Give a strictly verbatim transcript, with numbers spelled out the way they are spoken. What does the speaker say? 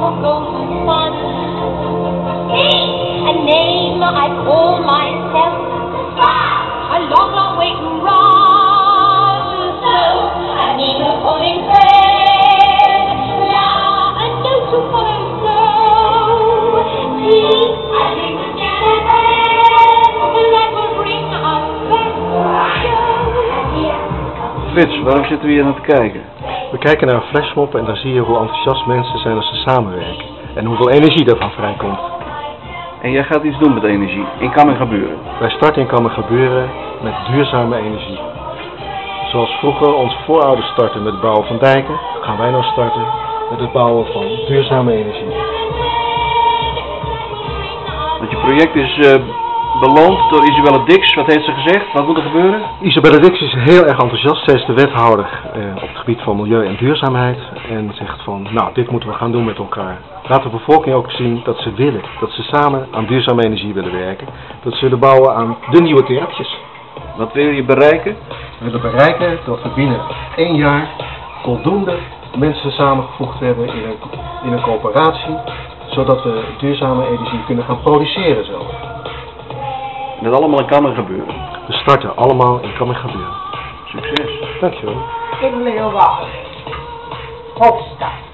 our golden sun. A name I call myself, a long, long way to run. So I need a falling friend, now a note to follow slow. See, I think the that will bring us back to Frits, waarom zitten we hier naar te kijken? We kijken naar een flashmob en daar zie je hoe enthousiast mensen zijn als ze samenwerken. En hoeveel energie daarvan vrijkomt. En jij gaat iets doen met energie. In Kan en Gebeuren. Wij starten in Kan en Gebeuren met duurzame energie. Zoals vroeger onze voorouders starten met het bouwen van dijken, gaan wij nou starten met het bouwen van duurzame energie. Want je project is uh, beloond door Isabelle Dix. Wat heeft ze gezegd? Wat moet er gebeuren? Isabelle Dix is heel erg enthousiast. Zij is de wethouder eh, op het gebied van milieu en duurzaamheid. En zegt van, nou, dit moeten we gaan doen met elkaar. Laat de bevolking ook zien dat ze willen. Dat ze samen aan duurzame energie willen werken. Dat ze willen bouwen aan de nieuwe kerkjes. Wat wil je bereiken? We willen bereiken dat we binnen één jaar voldoende mensen samengevoegd hebben in een, in een coöperatie. Zodat we duurzame energie kunnen gaan produceren zelf. En dat allemaal in Kan en Gebeuren. We starten allemaal in Kan en Gebeuren. Succes. Dankjewel. In Leeuwarden, hoofdstad.